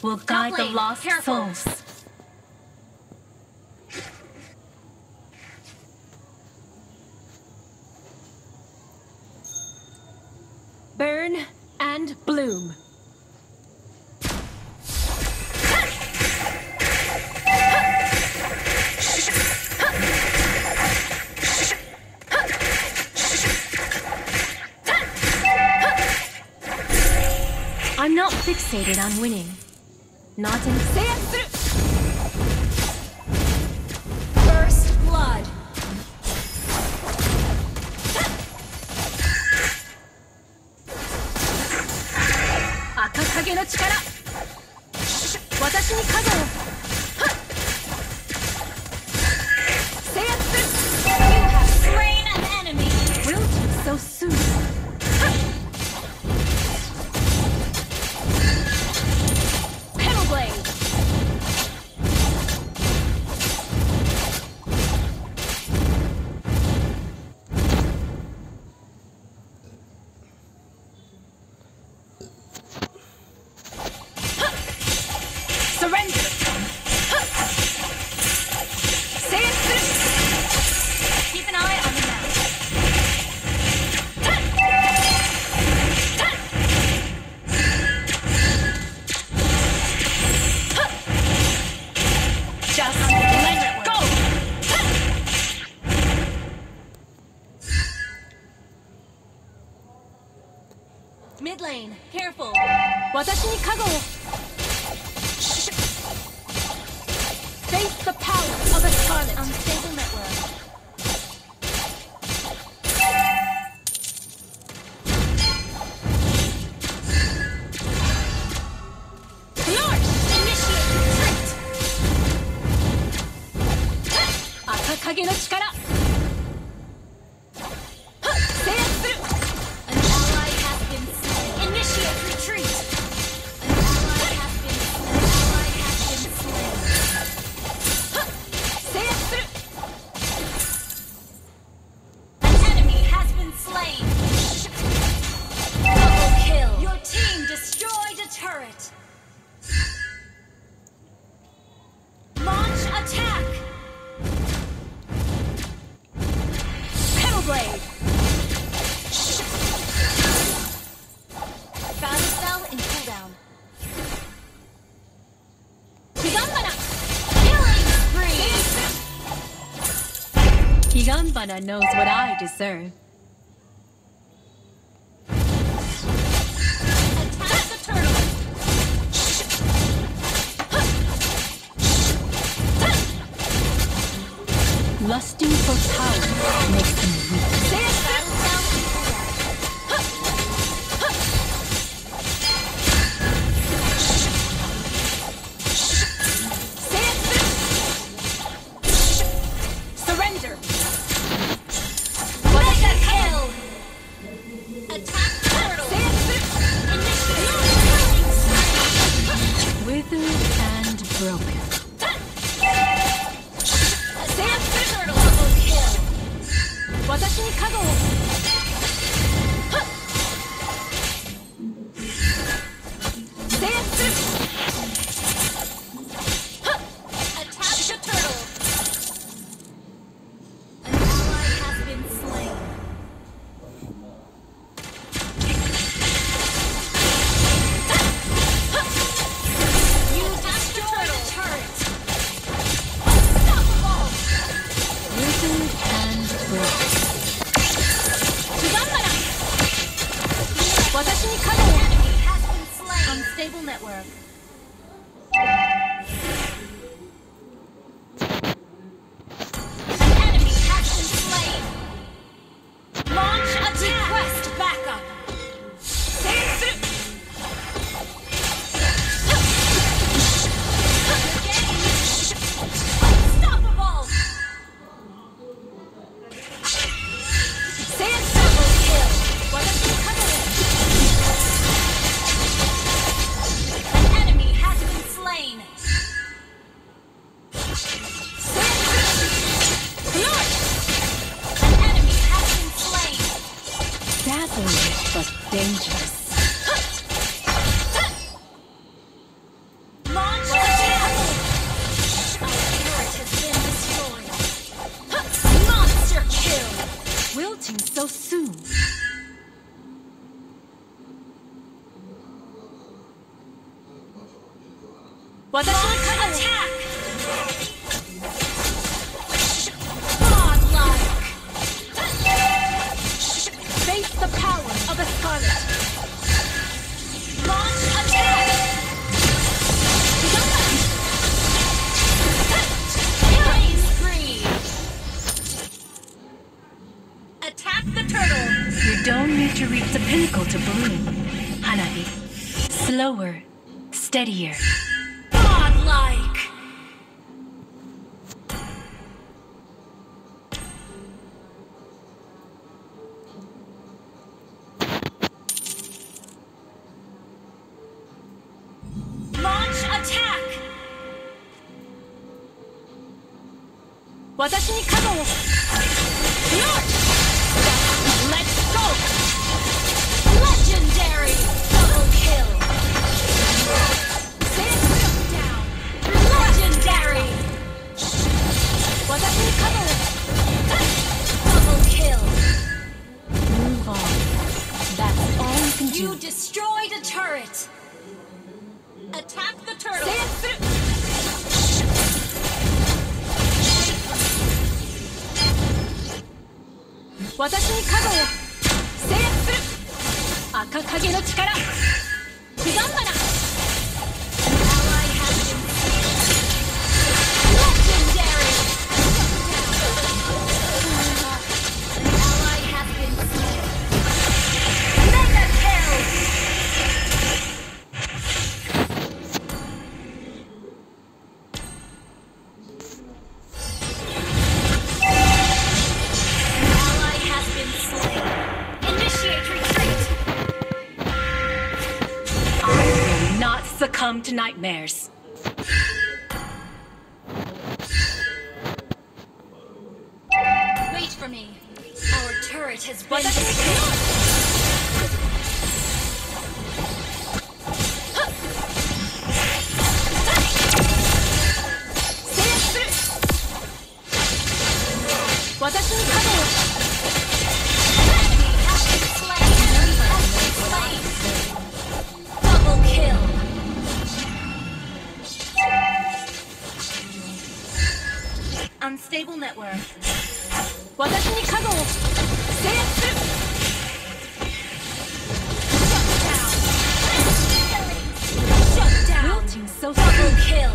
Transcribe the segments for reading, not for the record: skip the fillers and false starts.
will guide the lost souls. Burn and bloom. I'm not fixated on winning. Not in First blood. Akakage no chikara. Watashi ni kago wo. You have slain an enemy. Wilted so soon. Mid lane, careful. Watashi ni kago wo. Face the power of a scarlet. Unstable network. Lord, initiate retreat. Akakage no chikara. Blade. Battle spell in cooldown. Higambana! Killing spree! Higambana knows what I deserve. Attack the turtle! Lusting for power makes them weak. Surrender! Mega kill! Attack turtle! Withered and broken. Watashi ni kago wo. Attack the turtle. An ally has been slain. You destroyed the turret. Unstoppable. Withered and broken. Watashi ni kago wo. Enemy has been slain. Unstable network. An enemy has been slain. Launch attack. Request backup. Unstoppable. Double kill. Watashi ni kago wo. Dazzling but dangerous. soon. Launch attack! Godlike! Face the power of a Scarlet. Launch attack! Killing spree! Attack the turtle! You don't need to reach the pinnacle to bloom, Hanabi. Slower, steadier. Godlike! Launch attack! 私に加護を Let's go! Legendary! Double kill! Stand down! Legendary! 私に加護を Double kill! Move on. That's all you can do. You destroyed a turret! Attack the turtle! Stand through. 私に加護を制圧する赤影の力ヒガンバナ Ally has been Legendary! Ally has been Mega kill! Ally has been slain. Initiate retreat! I will not succumb to nightmares. Wait for me. Our turret has been 私に destroyed. Double kill. Unstable network. 私に加護を制圧する Shut down. Wilting so Double soon. kill.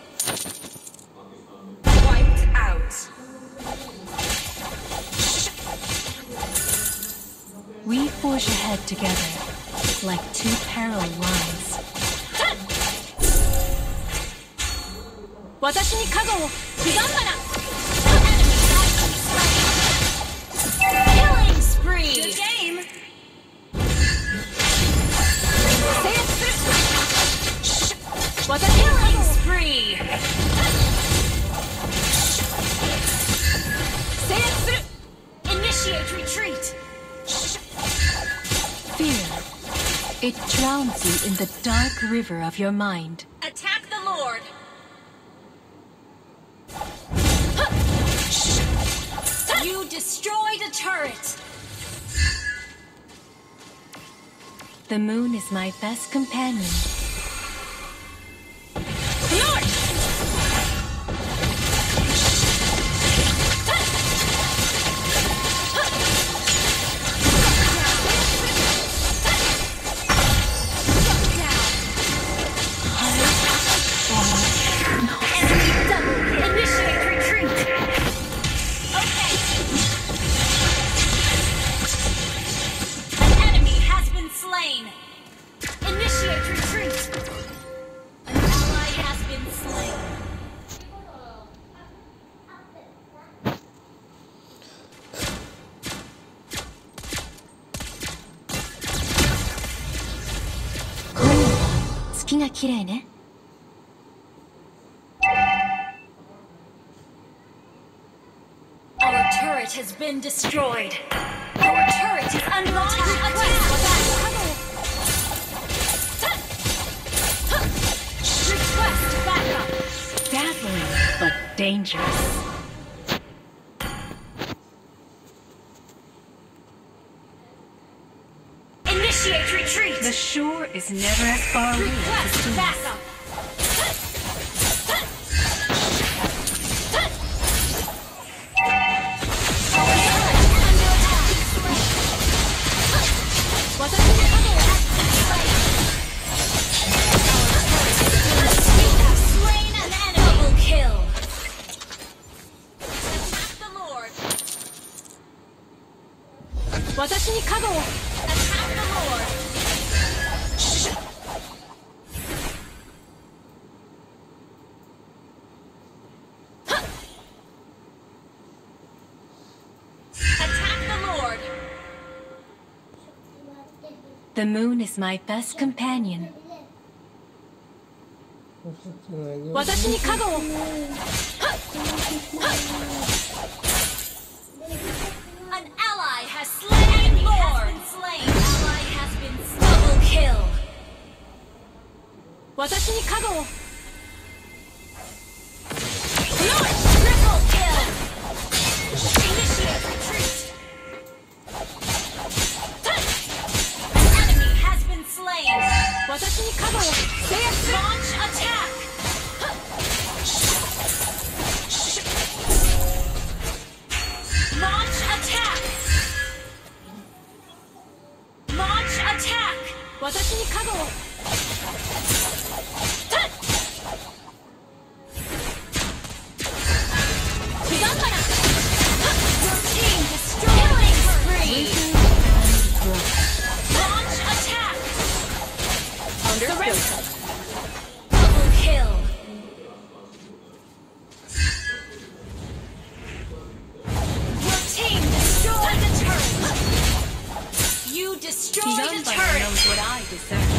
Wiped out. We forge ahead together like two parallel lines. 私に加護をヒガンバナ Killing spree. Good game. 制圧する私に加護 Killing を spree. 制圧する Initiate retreat. Fear. It drowns you in the dark river of your mind. Attack the Lord. You destroyed a turret. The moon is my best companion. Lord. Enemy double. Initiate retreat. Okay. An enemy has been slain. Initiate retreat. An ally has been slain. Oh, 月が綺麗ね Our turret has been destroyed. Our turret is under attack. Request backup. Dazzling, but dangerous. Initiate retreat! The shore is never as far away as it Request seems. backup! Slain an enemy! Double kill! Attack the Lord! 私に加護を Attack the Lord! Attack the Lord! The moon is my best companion. 私に加護を An ally has slain Lord! Slain! Ally has been double kill! 私に加護を Triple kill! Initiate retreat! An enemy has been slain! 私に加護を制圧する Launch attack! Launch attack! Launch attack! 私に加護を Your team destroying spree! Launch attack! Understood. Double kill! Your team destroyed the turret! You destroyed the Nobody turret! knows what I deserve.